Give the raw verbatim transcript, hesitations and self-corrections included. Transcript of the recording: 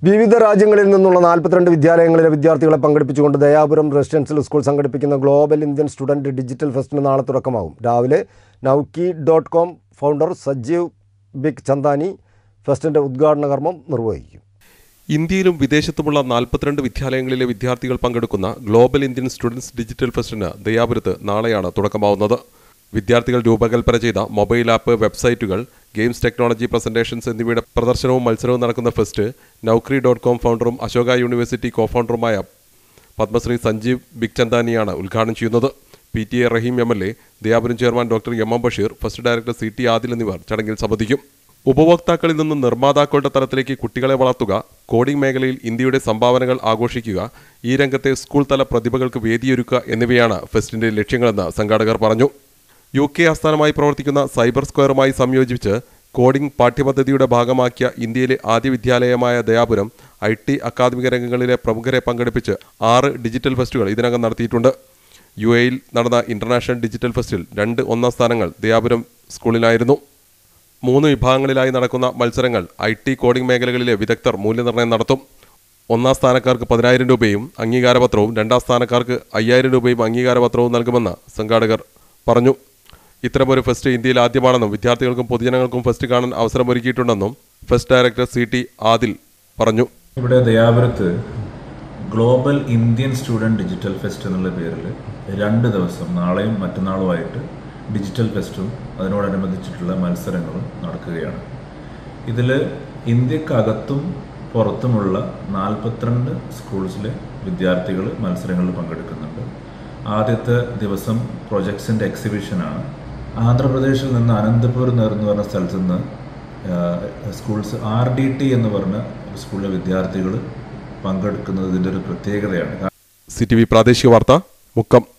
വിവിധ രാജ്യങ്ങളിൽ നിന്നുള്ള നാൽപ്പത്തിരണ്ട് വിദ്യാലയങ്ങളിലെ വിദ്യാർത്ഥികളെ പങ്കെടുപ്പിച്ചുകൊണ്ട് ദയാപുരം റെസിഡൻഷ്യൽ സ്കൂൾ സംഘടിപ്പിക്കുന്ന ഗ്ലോബൽ ഇന്ത്യൻ സ്റ്റുഡൻറ് ഡിജിറ്റൽ ഫെസ്റ്റിന് നാളെ തുടക്കമാകും. രാവിലെ Naukri dot com founder Sajeev Bikhchandani ഫെസ്റ്റിൻ്റെ ഉദ്ഘാടന കർമ്മം നിർവഹിക്കും. ഇന്ത്യയിലും വിദേശത്തുമുള്ള നാൽപ്പത്തിരണ്ട് വിദ്യാലയങ്ങളിലെ വിദ്യാർത്ഥികൾ പങ്കെടുക്കുന്ന ഗ്ലോബൽ ഇന്ത്യൻ സ്റ്റുഡൻസ് ഡിജിറ്റൽ ഫെസ്റ്റിന് ദയാപുരത്ത് നാളെയാണ് തുടക്കമാവുന്നത്. വിദ്യാർത്ഥികൾ രൂപകൽപ്പന ചെയ്ത മൊബൈൽ ആപ്പ്, വെബ്സൈറ്റുകൾ, ഗെയിംസ്, ടെക്നോളജി പ്രസന്റേഷൻസ് എന്നിവയുടെ പ്രദർശനവും മത്സരവും നടക്കുന്ന ഫെസ്റ്റ് നൗക്രി ഡോട്ട് കോം ഫൗണ്ടറും അശോക യൂണിവേഴ്സിറ്റി കോ ഫൗണ്ടറുമായ പത്മശ്രീ സഞ്ജീവ് ബിക് ചന്ദാനിയാണ് ഉദ്ഘാടനം ചെയ്യുന്നത്. P T A Rahim M L A, Dayapuram chairman doctor M M Basheer, fest director C T Adil എന്നിവർ ചടങ്ങിൽ സംബന്ധിക്കും. ഉപഭോക്താക്കളിൽ നിന്നും നിർമ്മാതാക്കളുടെ തലത്തിലേക്ക് കുട്ടികളെ വളർത്തുക, കോഡിംഗ് മേഖലയിൽ ഇന്ത്യയുടെ സംഭാവനകൾ ആഘോഷിക്കുക, ഈ രംഗത്തെ സ്കൂൾ തല പ്രതിഭകൾക്ക് വേദിയൊരുക്കുക എന്നിവയാണ് ഫെസ്റ്റിന്റെ ലക്ഷ്യങ്ങളെന്ന് സംഘാടകർ പറഞ്ഞു. യു കെ ആസ്ഥാനമായി പ്രവർത്തിക്കുന്ന സൈബർ സ്ക്വയറുമായി സംയോജിപ്പിച്ച് കോഡിംഗ് പാഠ്യപദ്ധതിയുടെ ഭാഗമാക്കിയ ഇന്ത്യയിലെ ആദ്യ വിദ്യാലയമായ ദയാപുരം ഐ ടി അക്കാദമിക രംഗങ്ങളിലെ പ്രമുഖരെ പങ്കെടുപ്പിച്ച് ആറ് ഡിജിറ്റൽ ഫെസ്റ്റുകൾ ഇതിനകം നടത്തിയിട്ടുണ്ട്. യു എയിൽ നടന്ന ഇന്റർനാഷണൽ ഡിജിറ്റൽ ഫെസ്റ്റിൽ രണ്ട് ഒന്നാം സ്ഥാനങ്ങൾ ദയാപുരം സ്കൂളിനായിരുന്നു. മൂന്ന് വിഭാഗങ്ങളിലായി നടക്കുന്ന മത്സരങ്ങൾ ഐ ടി കോഡിംഗ് മേഖലകളിലെ വിദഗ്ധർ മൂല്യനിർണ്ണയം നടത്തും. ഒന്നാം സ്ഥാനക്കാർക്ക് പതിനായിരം രൂപയും അംഗീകാരപത്രവും, രണ്ടാം സ്ഥാനക്കാർക്ക് അയ്യായിരം രൂപയും അംഗീകാരപത്രവും നൽകുമെന്ന് സംഘാടകർ പറഞ്ഞു. ഇത്തരമൊരു ഫെസ്റ്റ് ഇന്ത്യയിൽ ആദ്യമാണെന്നും വിദ്യാർത്ഥികൾക്കും പൊതുജനങ്ങൾക്കും ഫെസ്റ്റ് കാണാൻ അവസരമൊരുക്കിയിട്ടുണ്ടെന്നും fest director C T Adil പറഞ്ഞു. ഇവിടെ ദയാപുരത്ത് global Indian student digital fest എന്നുള്ള പേരിൽ രണ്ട് ദിവസം, നാളെയും മറ്റന്നാളുമായിട്ട് ഡിജിറ്റൽ ഫെസ്റ്റും അതിനോടനുബന്ധിച്ചിട്ടുള്ള മത്സരങ്ങളും നടക്കുകയാണ്. ഇതിൽ ഇന്ത്യക്കകത്തും പുറത്തുമുള്ള നാൽപ്പത്തിരണ്ട് സ്കൂൾസിലെ വിദ്യാർത്ഥികൾ മത്സരങ്ങളിൽ പങ്കെടുക്കുന്നുണ്ട്. ആദ്യത്തെ ദിവസം പ്രൊജക്ട്സിൻ്റെ എക്സിബിഷനാണ്. ആന്ധ്രാപ്രദേശിൽ നിന്ന് അനന്തപൂർ എന്ന് പറഞ്ഞ സ്ഥലത്ത് നിന്ന് സ്കൂൾസ് ആർ ഡി ടി എന്ന് പറഞ്ഞ സ്കൂളിലെ വിദ്യാർത്ഥികൾ പങ്കെടുക്കുന്നത് ഇതിൻ്റെ ഒരു പ്രത്യേകതയാണ്. സി ടി വി പ്രാദേശിക വാർത്ത, മുക്കം.